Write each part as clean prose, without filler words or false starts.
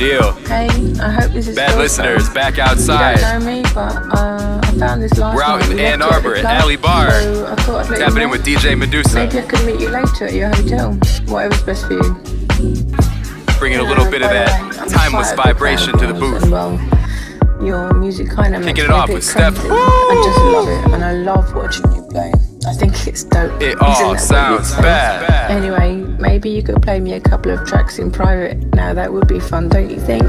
Deal. Hey, I hope this is Bad listeners, back outside. You don't know me, but I found this last We're out night. in Ann Arbor at Alley Bar. So I thought I'd let Tapping you in with DJ Medusa. Maybe I could meet you later at your hotel. Whatever's best for you. Bringing a little bit of that timeless vibration to the booth. And well, your music kind of makes Kicking it me a off bit with Steph. crazy. I just love it, and I love watching you play. I think it's dope. It all sounds bad. Anyway, maybe you could play me a couple of tracks in private. Now that would be fun, don't you think?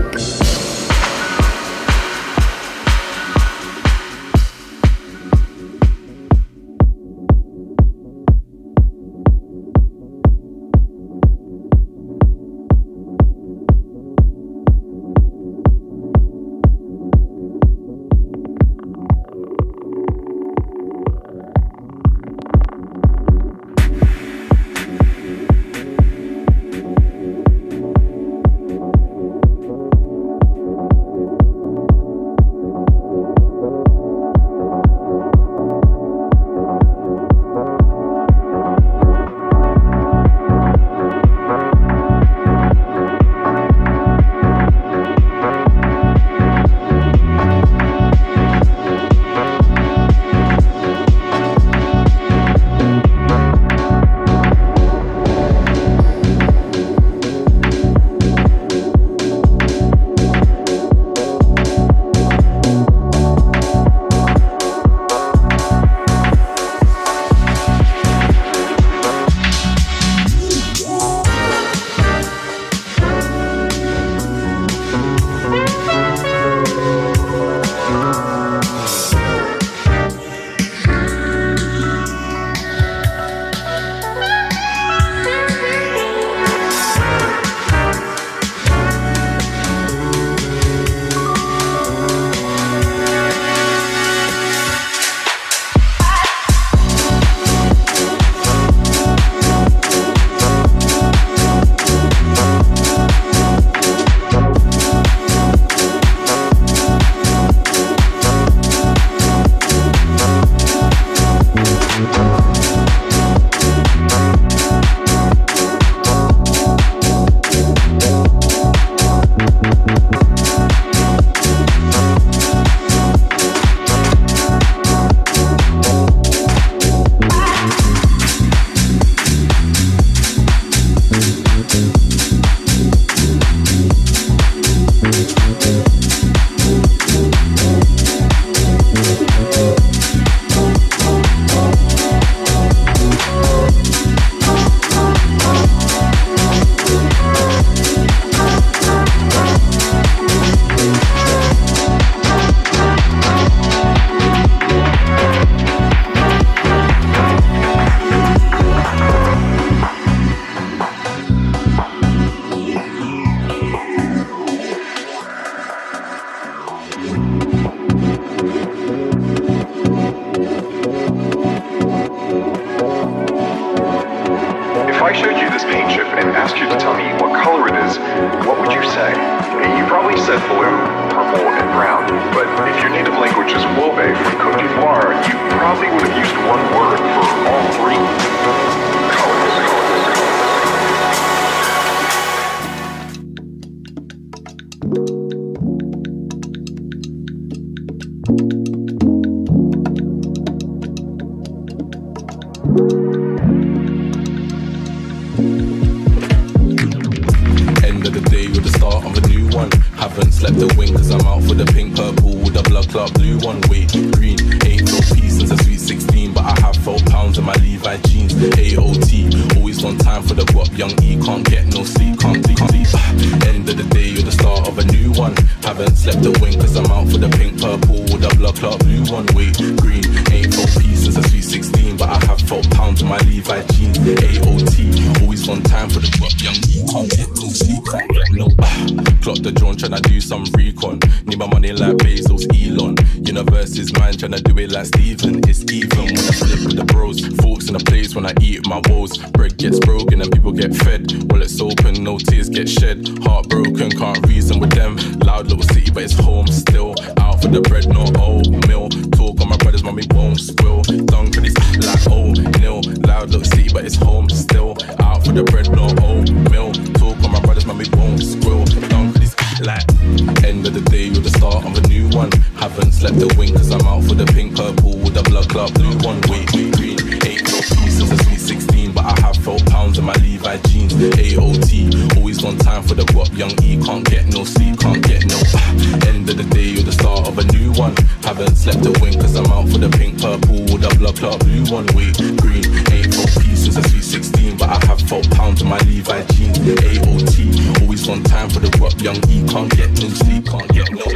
like AOT, always on time for the guap. Young E, can't get no sleep, can't get no end of the day, you're the start of a new one. Haven't slept a wink cause I'm out for the pink, purple, the blood clot, blue one. Wait, green, ain't OP since a sweet 16, but I have 4 pounds in my Levi jeans. AOT, always on time for the guap. Young E, can't get no sleep, can't get no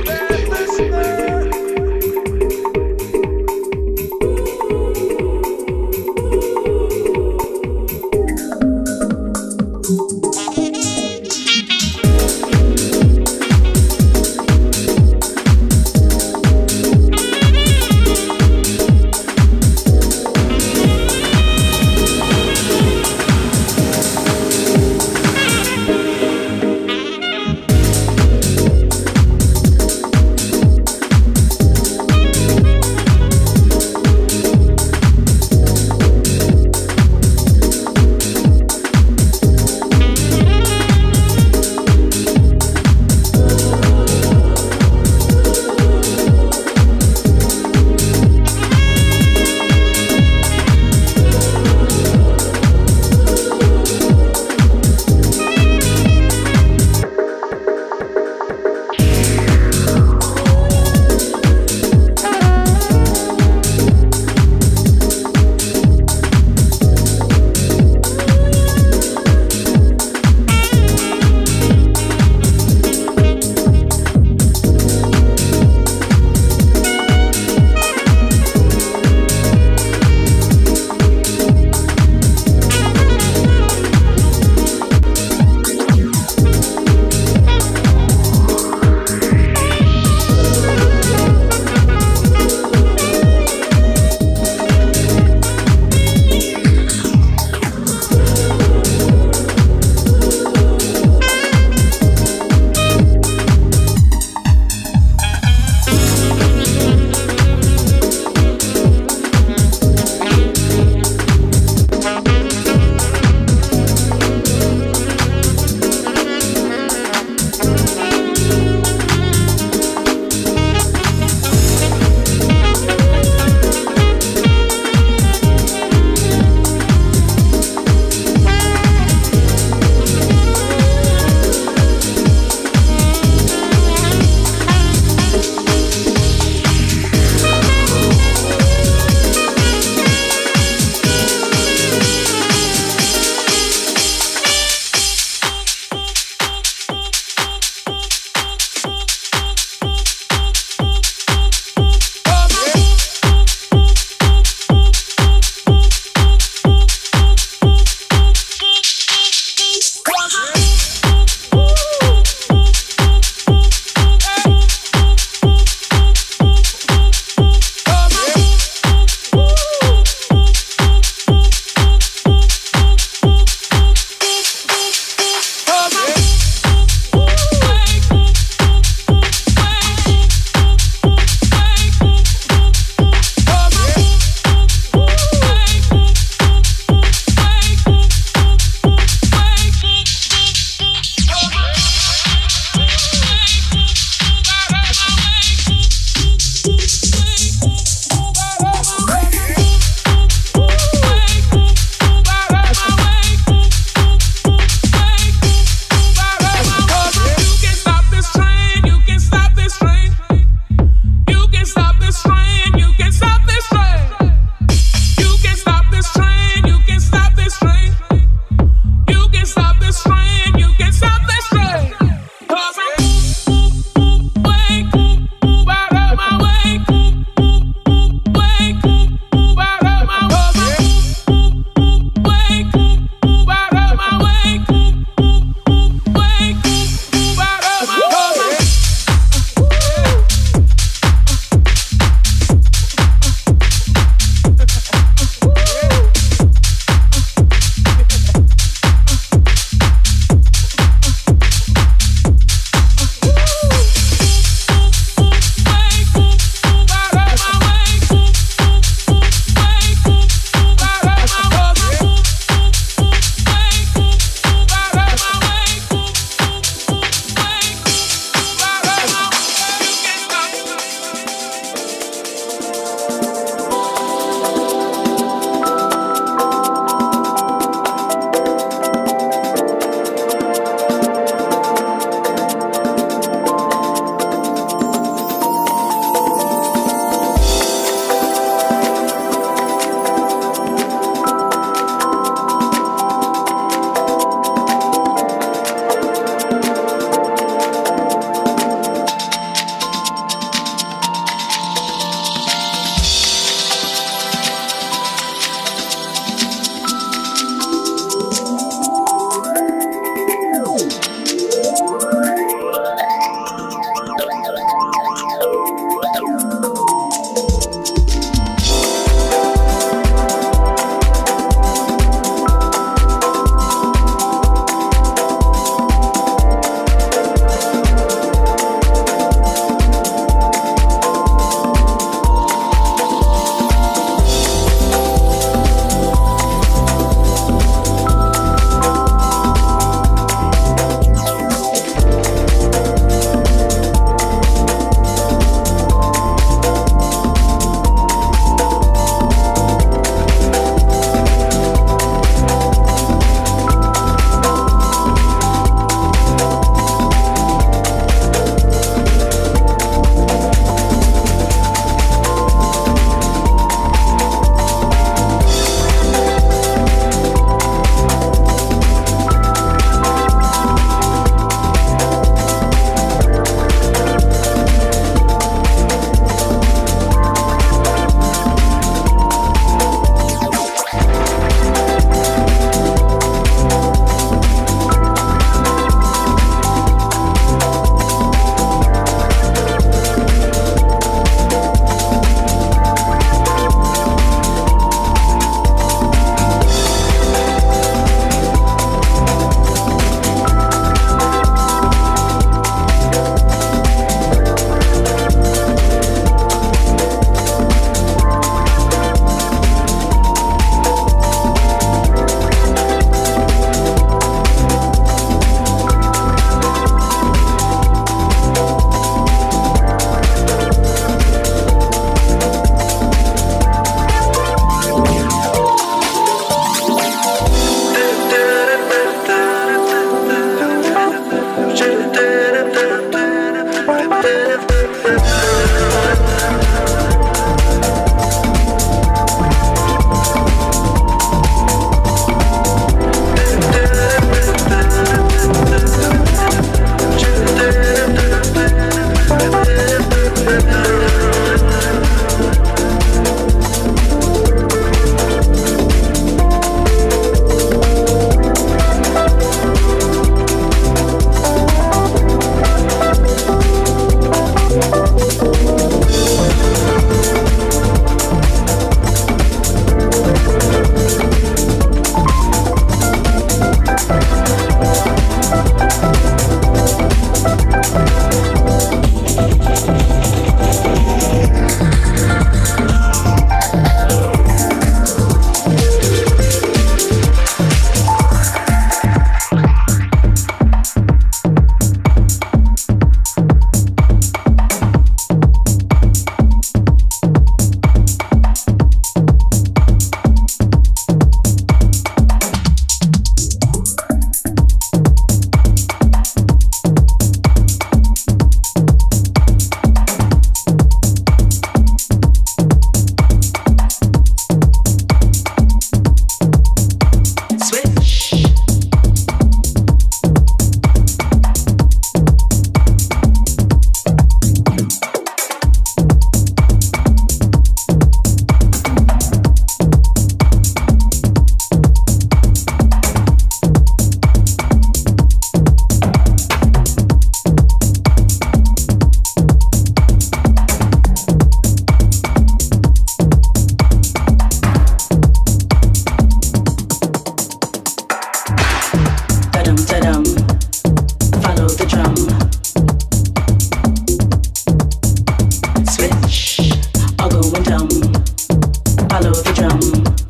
follow the drum.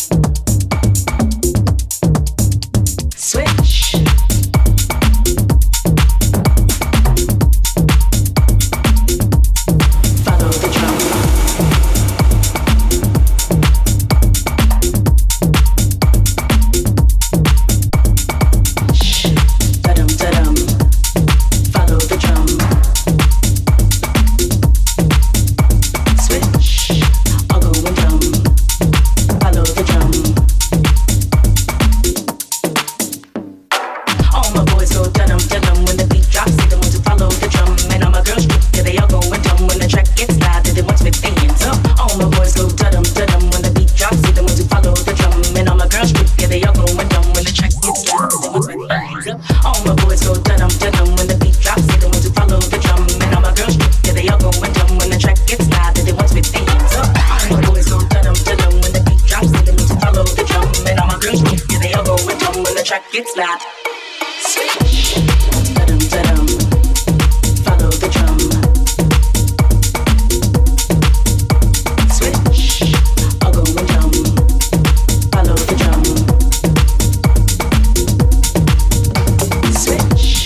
Switch. Follow the drum. It's loud. Switch. Da-dum, da-dum. Follow the drum. Switch. I'll go and drum. Follow the drum. Switch.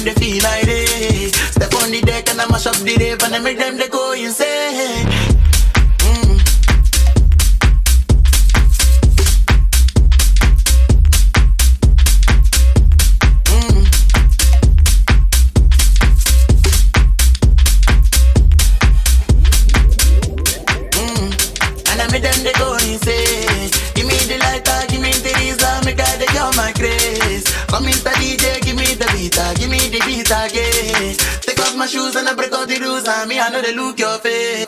them they feel like they step on the deck and I mash up the rave and I make them they go insane. Again. Take off my shoes and I break out the rules on me. I know they look your face.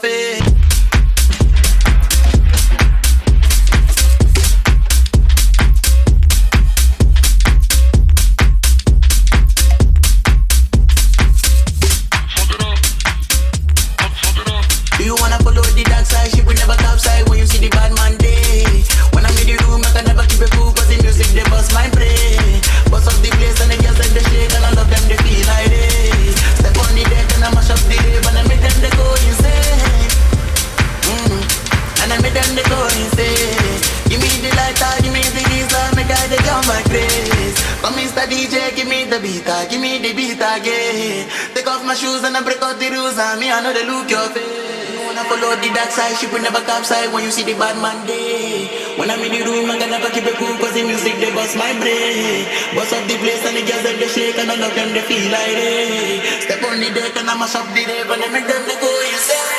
Do you wanna follow the dark side? Ship will never topside when you see the bad man day. When I'm in the room, I can never keep it cool, cause the music they bust my brain. Bust up the place and the girls like they shake and I love them, they feel like they step on the deck and I mash up the rave and I make them they go insane. And I make them they go insane. Give me the lighter, give me the diesel, make I they come my grace. Come Mr. DJ, give me the beat again. Take off my shoes and I break out the rules on me, I know they look your face. Follow the dark side, ship will never topside when you see the bad man day. When I'm in the room, I can never keep it cool, cause the music they bust my brain. Bust up the place and the girls that they shake and I love them, they feel like they step on the deck and I mash up the rave and I make them they go insane.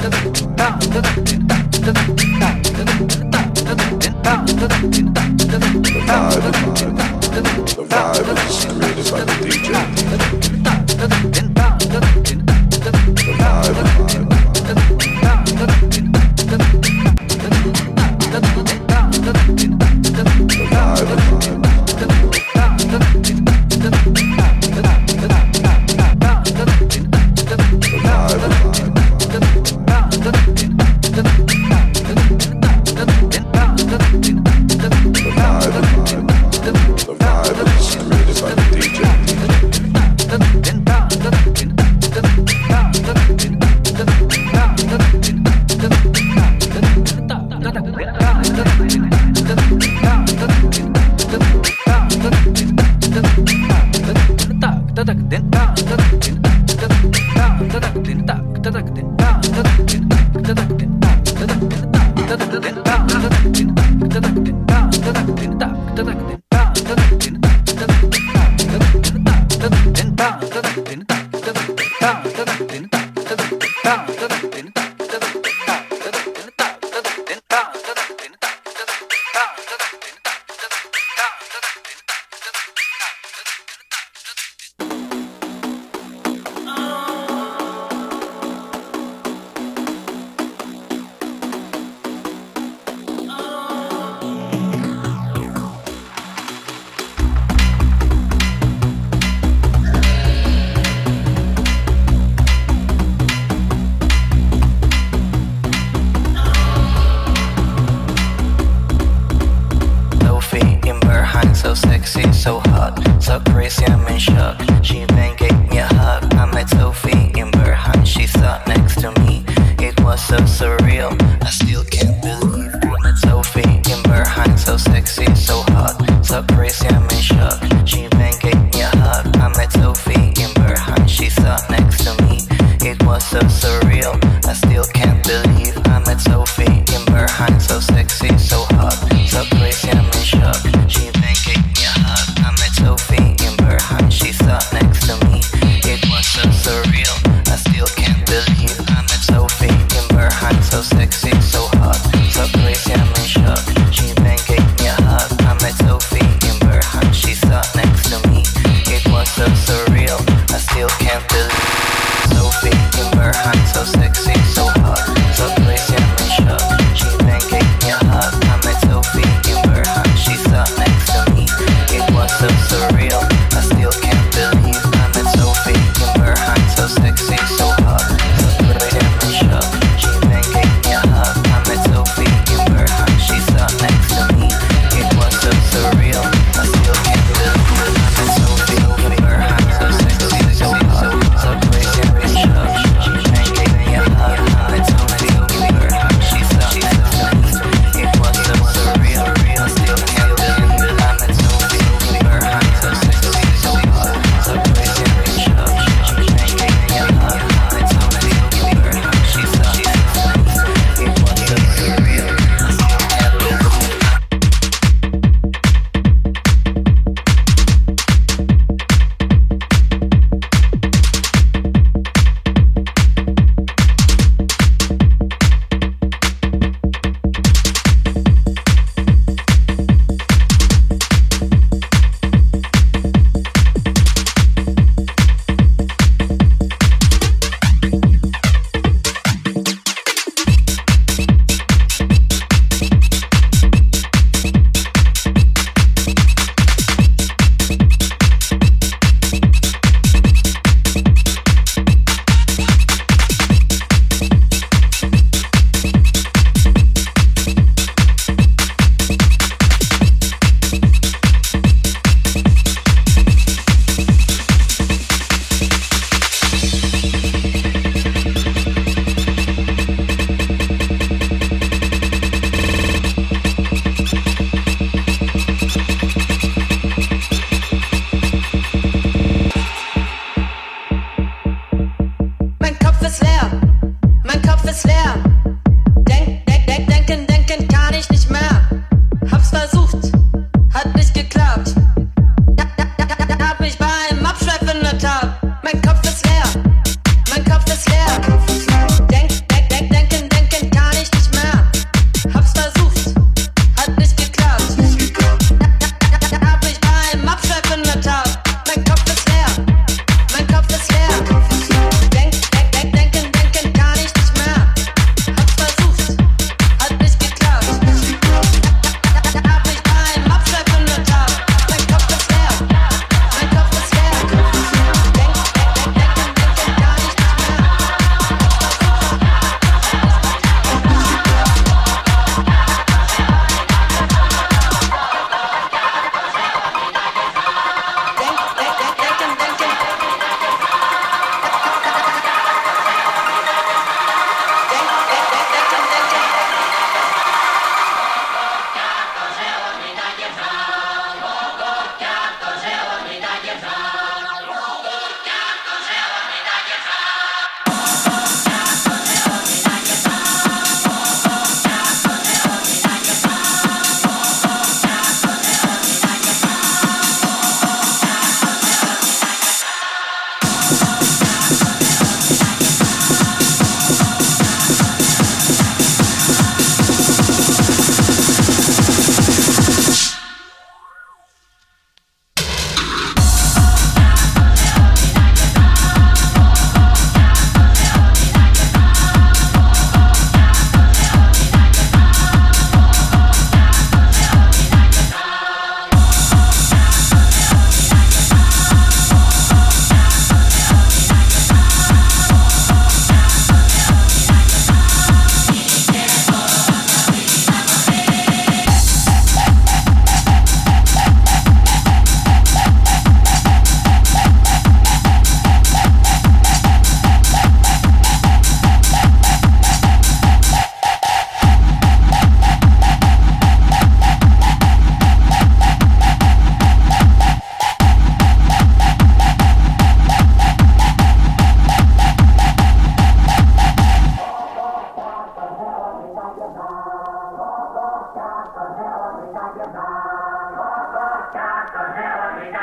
So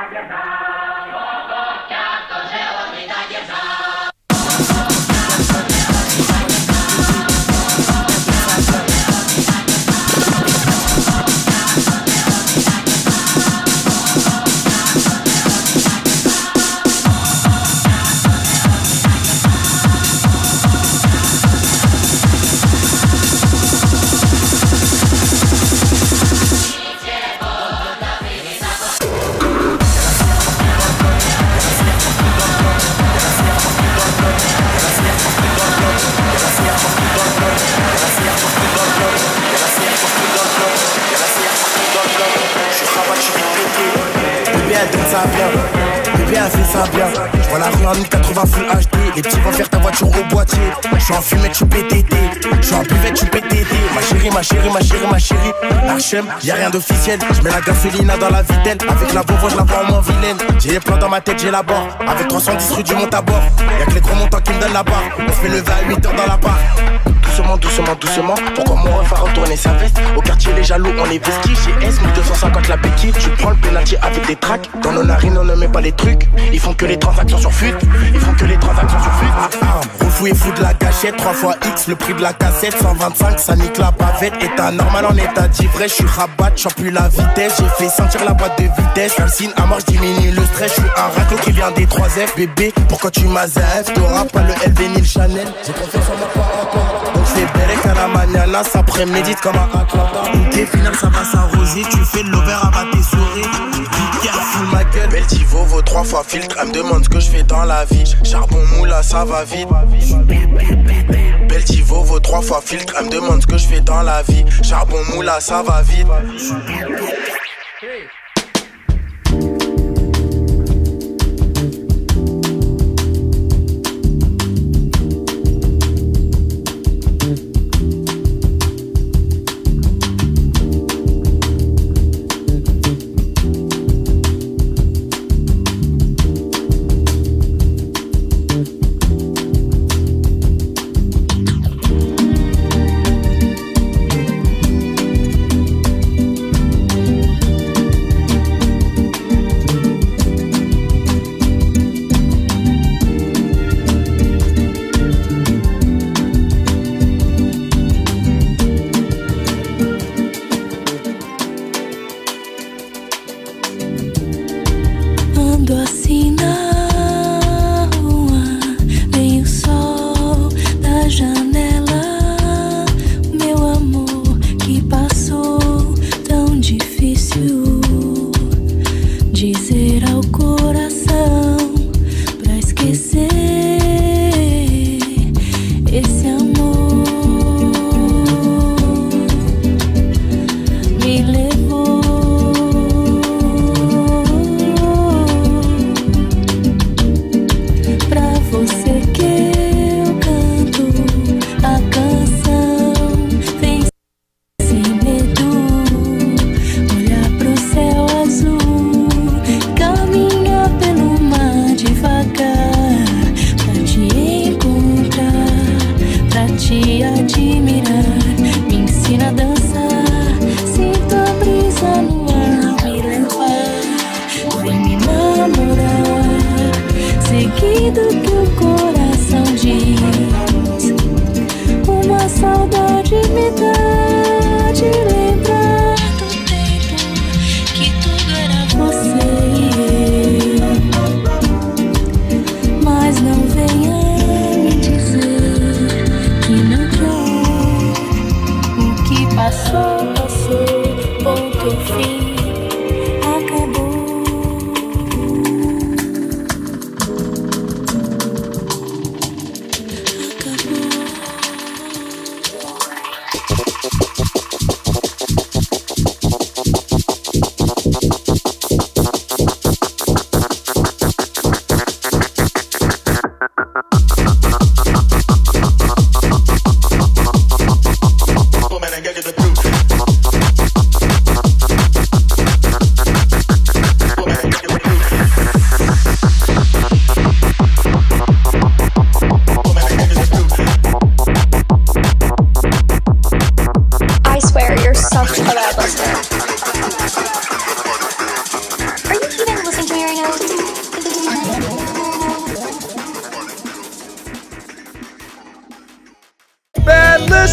Bébé a fait ça bien. J'vois la rue en 1080 Full HD. Les petits vont faire ta voiture au boîtier. J'suis en fumette, j'suis PTT. J'suis en buvette, j'suis PTT. Ma chérie, ma chérie, ma chérie, ma chérie. Archem, y'a rien d'officiel. J'mets la gasolina dans la vitelle. Avec la Volvo, j'la vois en moins vilaine. J'ai les plans dans ma tête, j'ai la barre. Avec 310 rue du monte à bord. Y'a que les gros montants qui me donnent la barre. On se fait lever à 8h dans la barre. Doucement, doucement, doucement. Pourquoi mon ref a retourné sa veste? Au quartier, les jaloux, on est vesquis. J'ai S, 1250 la béquille. Tu prends le pénalty avec des tracks. Dans nos narines, on ne met pas les trucs. Ils font que les transactions sur fut. Ils font que les transactions sur fut. Refou et fou de la gâchette. 3 fois X, le prix de la cassette. 125, ça nique la bavette. État normal en état d'ivresse. J'suis rabat, j'en plus la vitesse. J'ai fait sentir la boîte de vitesse. Calcine à mort, j'diminue le stress. J'suis un raclo qui vient des 3F. Bébé, pourquoi tu m'as ZF? T'auras pas le LV ni le Chanel. J'ai confiance en moi, pas encore. Donc j'fais Bérec à la maniana. Ça prémédite comme un Atlanta. Ok, final, ça va s'arroser. Tu fais de l'over, abat tes souris. Careful ma gueule. Beltivo vaut 3 fois filtre. Elle me demande ce que je fais dans la vie. Charbon moula, ça va vite. Beltivo vaut 3 fois filtre. Elle me demande ce que je fais dans la vie. Charbon moula, ça va vite.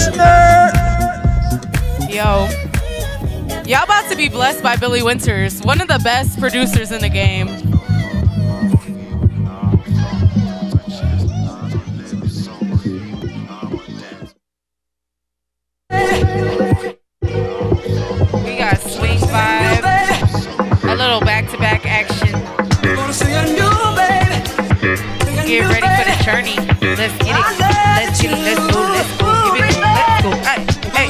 Yo. Y'all about to be blessed by Billy Winters, one of the best producers in the game. We got swing vibe, a little back-to-back action. Get ready for the journey. Let's get it. Let's get it. Let's go. Let's go. Give it. Let's go. Hey, hey.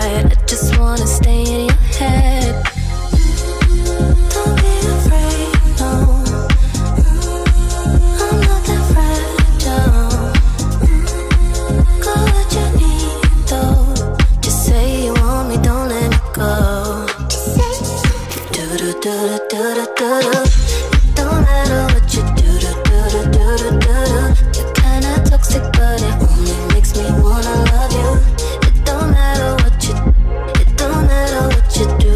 right. I just wanna stay in your head. Don't be afraid, no. I'm not that fragile. Got what you need, though. Just say you want me, don't let me go. Do do do do do do do. It don't matter what you do do do do do do do. You're kinda toxic, but it only makes me wanna love you. It don't matter what you do. It don't matter what you do.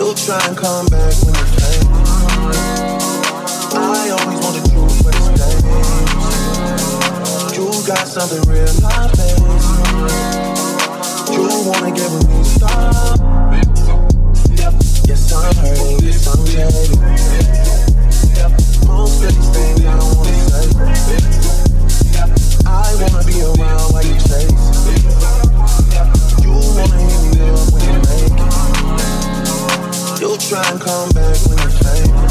You'll try and come back when you're famous. I always want the truth, but it's games. You got something real life, baby. You wanna get with me, stop. Yes, I'm hurting, yes, I'm jaded. Most of these things I don't wanna say. I wanna be around while you chase. You wanna hit me up when you make it. You'll try and come back when you're famous.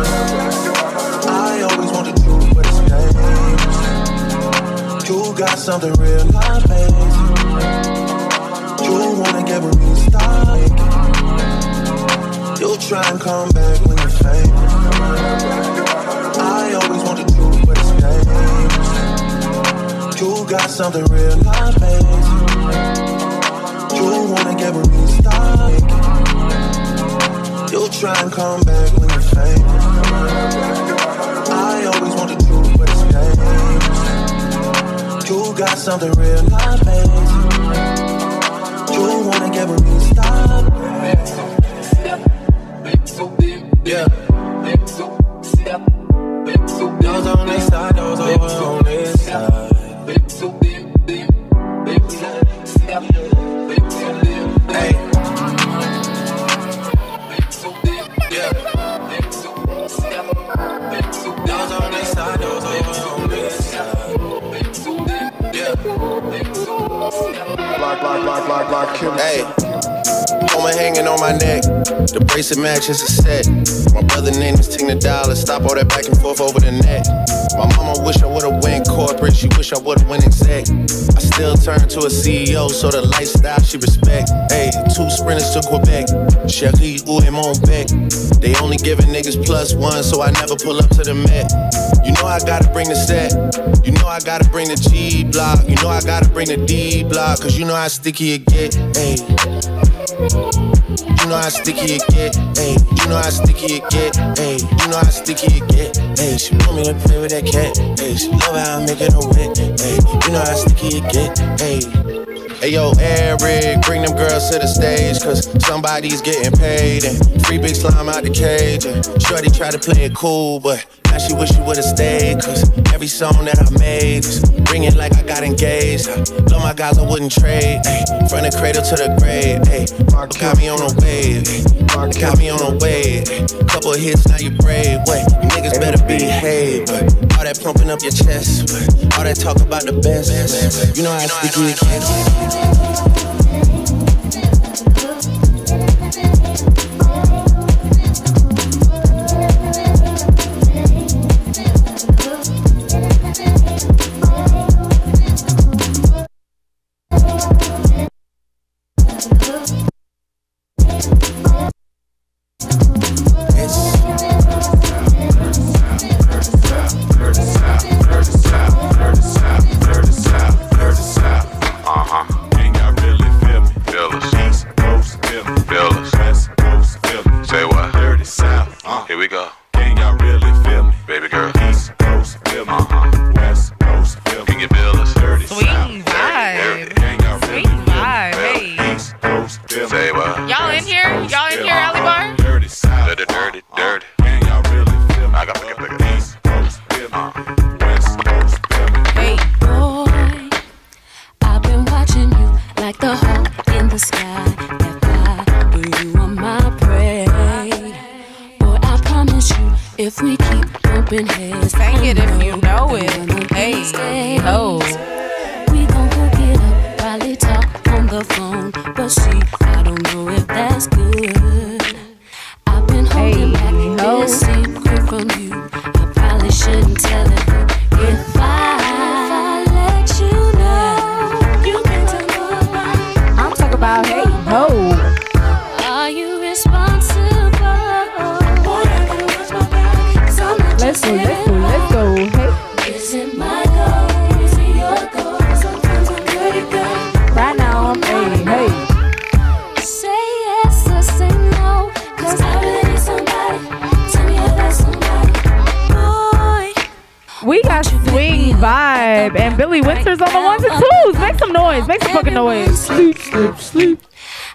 I always want the truth, but it's games. You got something real life, baby. You wanna get with me, stop. You'll try and come back when you're famous. I always want the truth, but it's games. You got something real life, baby. You wanna get with me, stop. You'll try and come back when you're famous. I always want the truth, but it's games. You got something real life, baby. You wanna get with me, stop. Yeah. Those on this side, those over on this side. Hey. Yeah. Those on this side, those over on this side. Yeah. Block, hey. Woman hanging on my neck. The bracelet matches a set. My brother name is Tina Dollar. Stop all that back and forth over the net. My mama wish I would've went corporate. She wish I would've went exec. I still turn to a CEO, so the lifestyle she respect. Hey, 2 sprinters to Quebec. Cherie, où est mon bec? They only giving niggas +1, so I never pull up to the Met. You know I gotta bring the set. You know I gotta bring the G block. You know I gotta bring the D block. Cause you know how sticky it get. Hey. You know how sticky it get, ayy. You know how sticky it get, ayy. You know how sticky it get, ayy. She want me to play with that cat, ayy. She love how I make it a wet, ayy. You know how sticky it get, ayy. Hey yo, Eric, bring them girls to the stage, cause somebody's getting paid. And free big slime out the cage. And shorty try to play it cool, but now she wish she would've stayed. Cause every song that I made was ring it like I got engaged. I love my guys, I wouldn't trade. Ay, from the cradle to the grave. Ay, got me on a wave. Got me on a wave. Couple of hits, now you brave. Wait, you niggas better behave. But all that pumping up your chest. But all that talk about the best. You know how sticky it gets.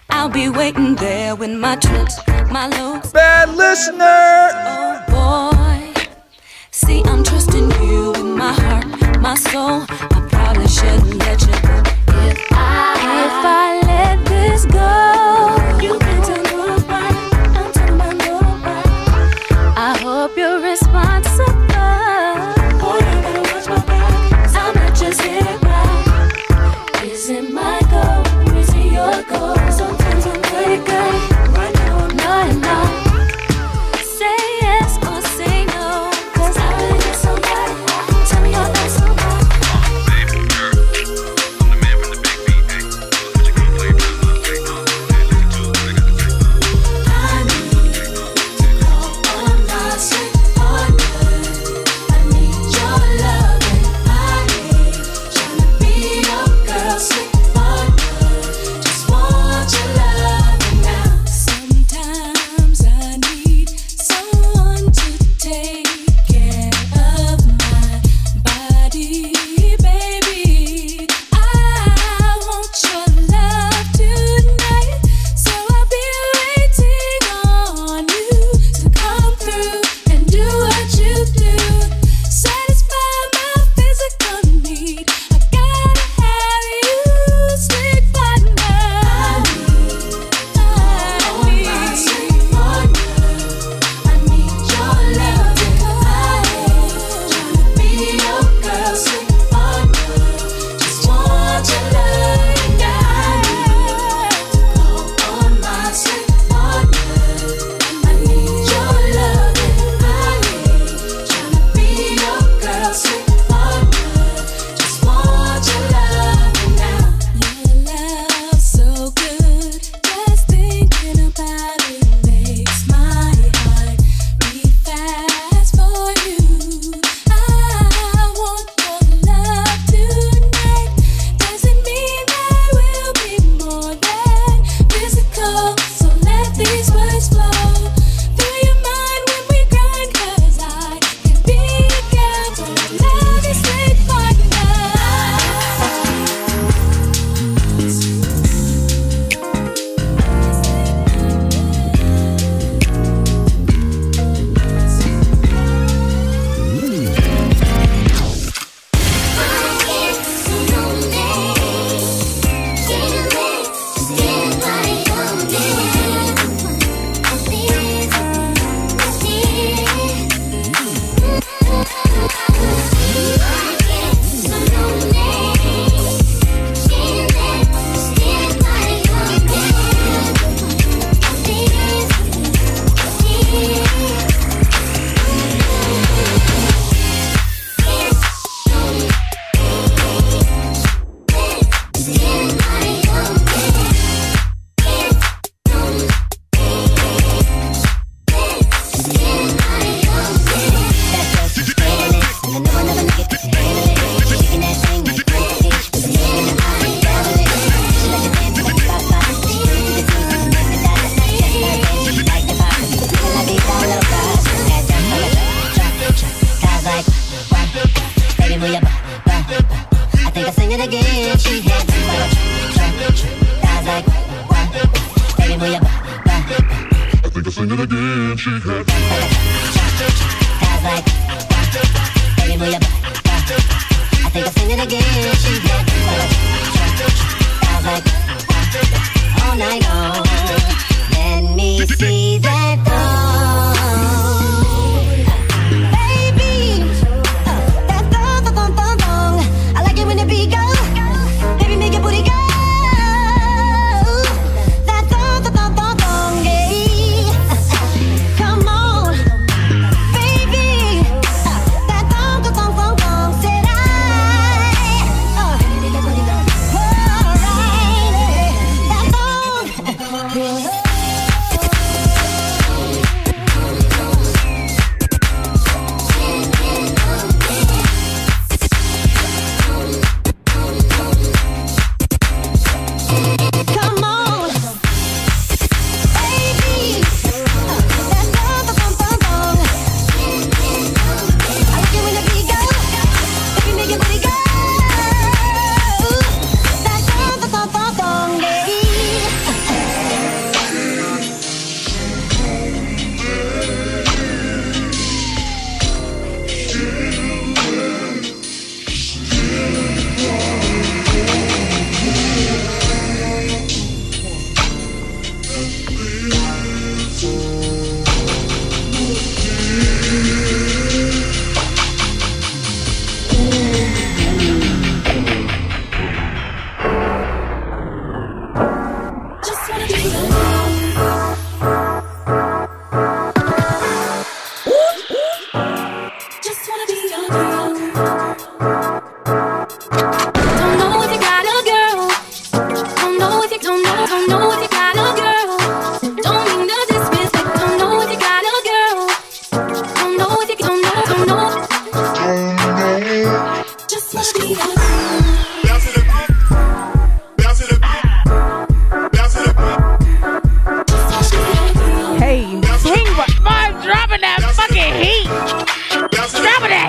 I'll be waiting there with my tricks, my looks. Bad listener. Oh boy, see I'm trusting you with my heart, my soul. I probably shouldn't let you go. If I let this go, you can tell nobody. Don't tell my nobody. I hope you're responsible. Boy, you better watch my back, 'cause I might just hit it right. Is it my goal or is it your goal? Sometimes I'm pretty good. Right now I'm not. Say yes or say no, 'cause I really need somebody. Tell me you're not somebody.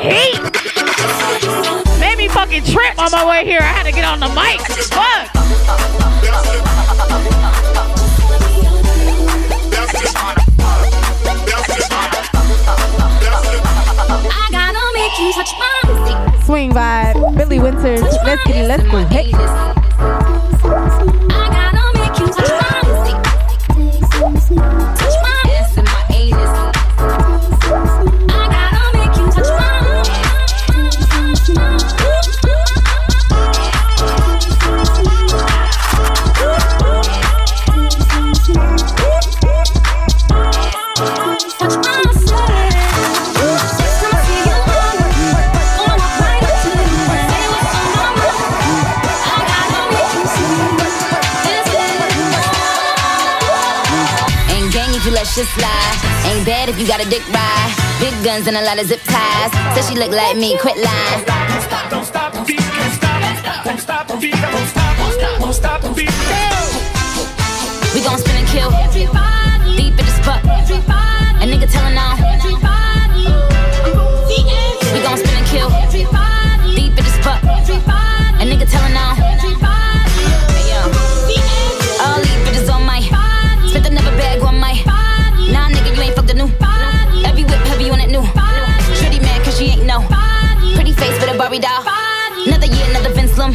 heat. Made me fucking trip on my way here. I had to get on the mic. Fuck. I gotta make you touch my Swing vibe. Billy Winters. Let's get it. Let's go. Hey. I gotta make you touch my touch my ass and my anus. I gotta make you touch my Shit slide. Ain't bad if you got a dick ride. Big guns and a lot of zip ties. Said she look like me, quit lying. Don't stop, don't stop the beat, can't stop. Don't stop the beat, don't stop, don't stop, don't stop the beat. We gon' spin and kill. Deep in the spot. A nigga telling on. We gon' spin and kill. Deep in the spot. A nigga telling on. Hey yo. All these bitches on my. Spent another bag on my. Nah, nigga, you ain't fucked the new. Every whip heavy on it new. Shorty mad cause she ain't know. Pretty face with a Barbie doll. Another year, another Vince Lum.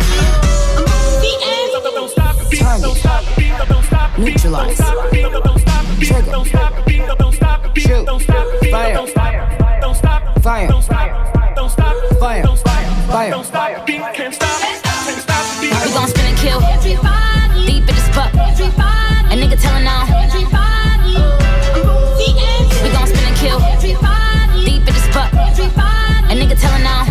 Neutralize. Trigger. Shoot. Fire. Fire. Fire. Fire. We gon' spin and kill. Deep in the spot. A nigga telling on. We gon' spin and kill. Deep in the spot. A nigga telling on.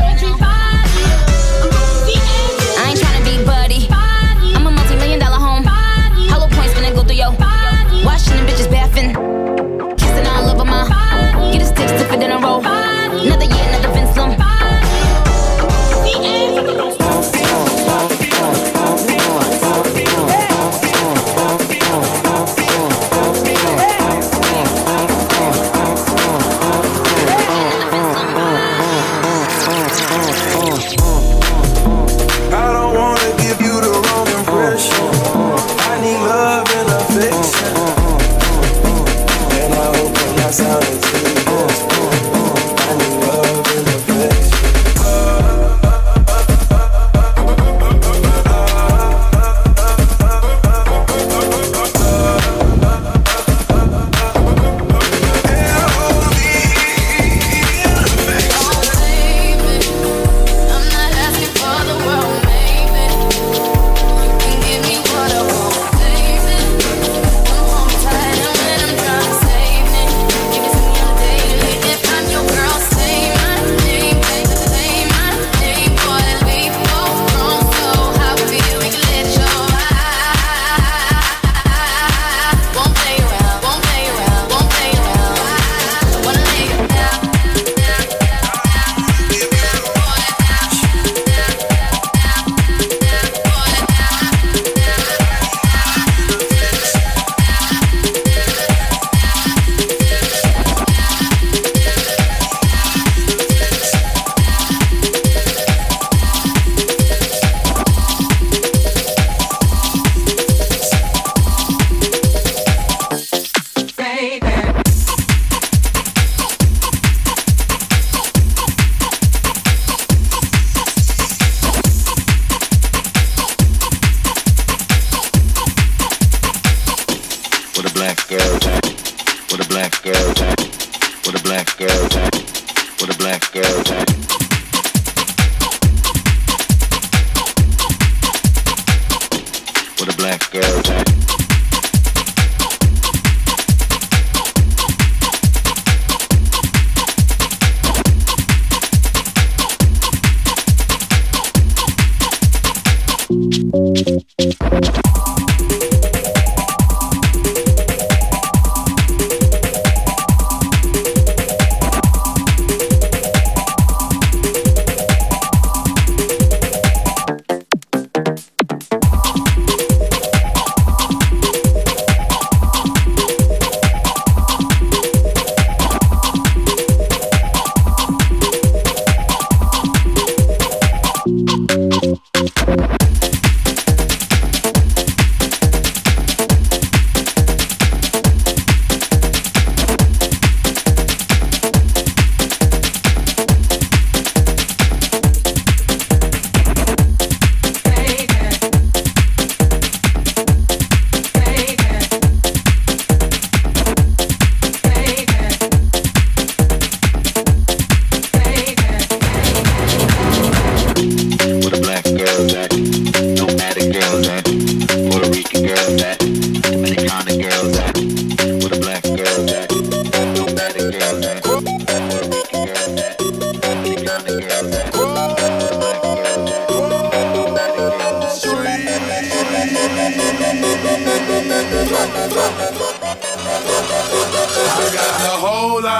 I ain't tryna be buddy. I'm a multi-million-dollar home. Hollow points finna go through yo. Washing them bitches bathing. Kissing all over my. Get a stick, stiff it in a row. Another year, another Vince Lum.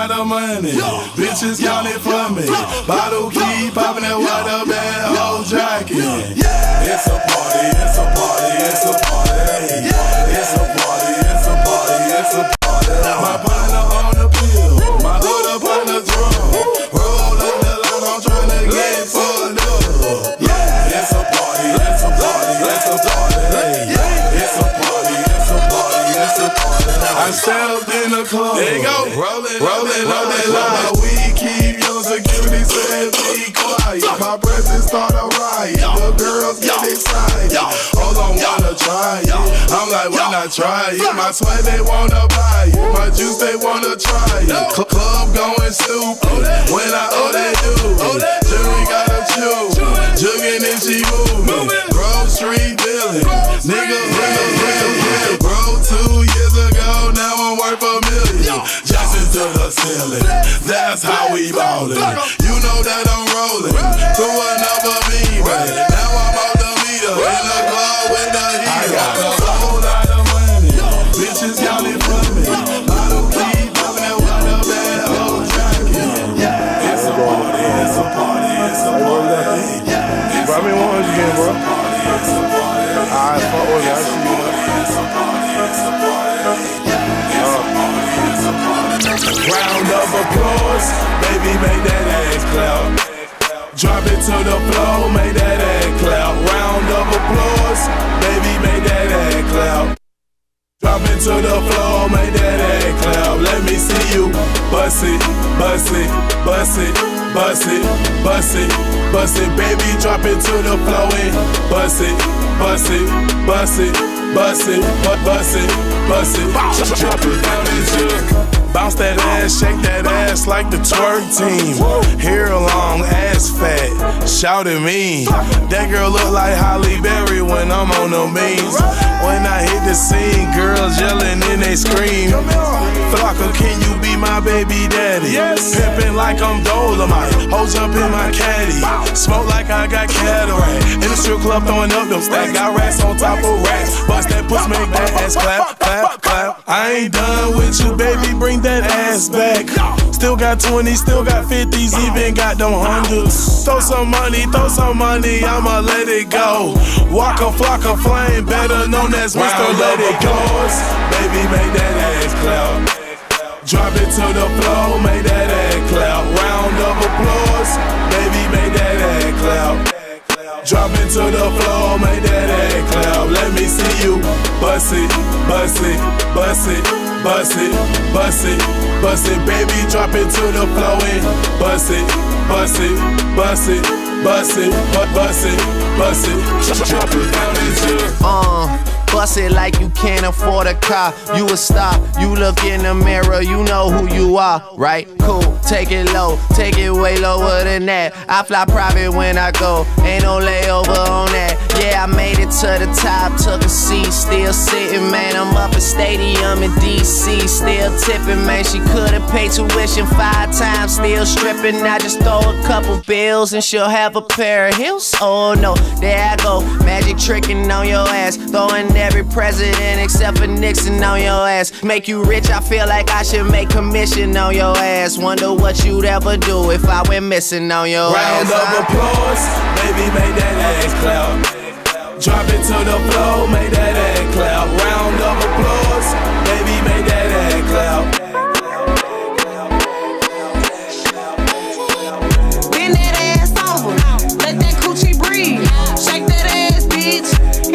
lot of money. Bitches count it for me. Bottle keep popping that water bad whole jacket. It's a party, it's a party, it's a party. It's a party, it's a party, it's a party. My partner on the pill, my other partner drum. Roll up the line, I'm trying to get fucked up. It's a party, it's a party, it's a party. It's a party, it's a party, it's a party. I stepped in the club. There you go. Rollin' up that line. We keep your security said be quiet. My presence start a riot. The girls get excited. Hold on, wanna try it. I'm like, why not try it? My sweat, they wanna buy it. My juice, they wanna try it. Club going stupid. When I they do it. Jury gotta chew. Jugging and she moving. Grove Street dealing. Nigga, bro, 2 years ago, now I'm worth $1 million. Jackson to the ceiling. That's how we ballin'. You know that I'm rolling through another beat. Now I'm out the meter in the club with the heat. I got a whole lot of money. Bitches got it for me. Bottle keep popping that water bad whole jacket. It's a party, it's a party, it's a party. Bro, I mean, what was you getting, bro? Alright, fuck with you. Round of applause, baby, make that ass clap. Drop it to the floor, make that ass clap. Round of applause, baby, make that ass clap. Drop it to the floor, make that ass clap. Let me see you bust it, bust it, bust it, bust it, bust it, bust it. Baby, drop it to the floor and bust it, bust it, bust it, bust it, bust it, bust it. Drop it down into. Bounce that ass, shake that ass like the twerk team. Hair long, ass fat, shout at me. That girl look like Halle Berry when I'm on the beats. When I hit the scene, girls yelling and they scream. Flocka, can you be my baby daddy? Pimpin' like I'm Dolomite, hoes jump in my caddy. Smoke like I got cataract. In the strip club throwing up them stacks. Got racks on top of racks. Bust that puss, make that ass clap, clap, clap. I ain't done with you, baby, bring that ass back. Still got 20s, still got 50s, even got them hundreds. Throw some money, I'ma let it go. Waka Flocka Flame, better known as Mr. Let It Go. Baby, make that ass clap. Drop it to the floor, make that ass clap. Round of applause, baby, make that ass clap. Drop it to the floor, make that ass clap. Let me see you bust it, bust it, bust it, bust it, bust it, bust it. Baby, drop it to the floor and bust it, bust it, bust it, bust it, bust it, bust it. Drop it down into. Bust it like you can't afford a car. You a star, you look in the mirror, you know who you are, right? Cool, take it low, take it way lower than that. I fly private when I go, ain't no layover on that. Yeah, I made it to the top, took a seat, still sitting, man. I'm up at Stadium in DC, still tipping, man. She could've paid tuition 5 times, still stripping. I just throw a couple bills and she'll have a pair of heels. Oh no, there I go, magic tricking on your ass, throwing every president except for Nixon on your ass. Make you rich, I feel like I should make commission on your ass. Wonder what you'd ever do if I went missing on your ass. Round of applause, baby, make that ass clap. Drop it to the floor, make that ass clap. Round of applause, baby, make that ass clap. Bend that ass over, let that coochie breathe. Shake that ass, bitch.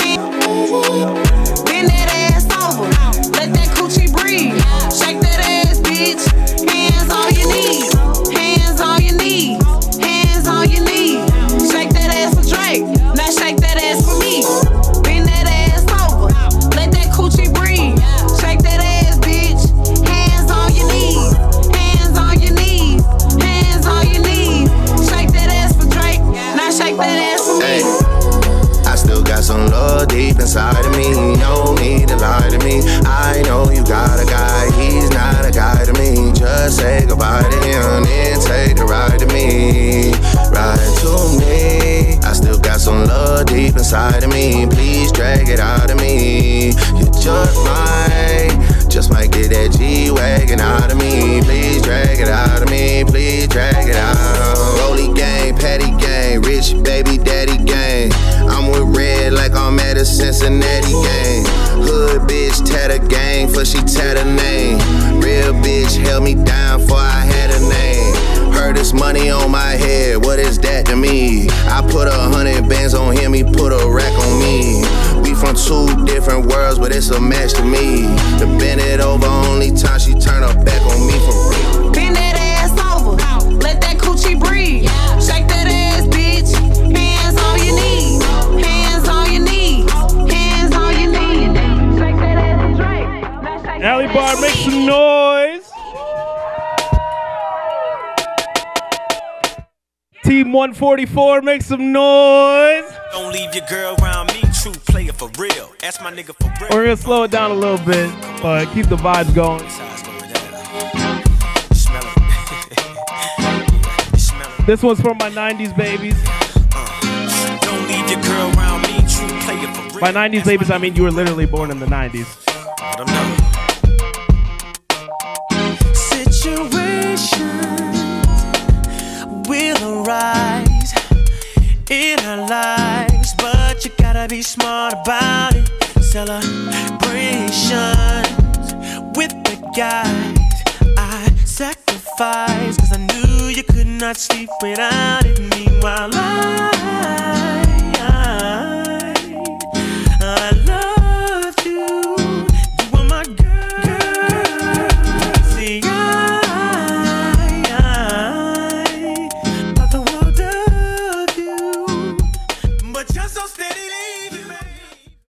Bend that ass over, let that coochie breathe. Shake that ass, bitch. Hands on your knees, hands on your knees, hands on your knees. Shake that ass for Drake, now shake that ass for me. Bend that ass over, let that coochie breathe. Shake that ass, bitch. Hands on your knees, hands on your knees, hands on your knees. Shake that ass for Drake, now shake that ass for me. I still got some love deep inside of me. No need to lie to me. I know you got a guy, he's not a guy to me. Just say goodbye to him and take the ride to me. Ride to me. I still got some love deep inside of me. Please drag it out of me. You just might get that G-Wagon out of me. Please drag it out of me, please drag it out. Rolly gang, Patty gang, rich baby daddy gang. I'm with Red like I'm at a Cincinnati gang. Hood bitch tat a gang for she tat a name. Real bitch held me down for I had a name. Heard this money on my head, what is that to me? I put 100 bands on him, he put a rack on me. We from two different worlds, but it's a match to me. To bend it over, only time she turn her back on me for real. Bend that ass over, let that coochie breathe. Shake that ass, bitch. Hands on your knees, hands on your knees, hands on your knees. Shake that ass and drink. Alley Bar, make some noise. Team 144, make some noise. Don't leave your girl around me, true player for real. Ask my nigga for real. We're gonna slow it down a little bit, but keep the vibes going. This one's for my 90s babies. Don't leave your girl around me, true player for real. By 90s babies, I mean you were literally born in the 90s. I don't know. Will arise in our lives, but you gotta be smart about it. Celebrations with the guys I sacrificed, cause I knew you could not sleep without it. Meanwhile, I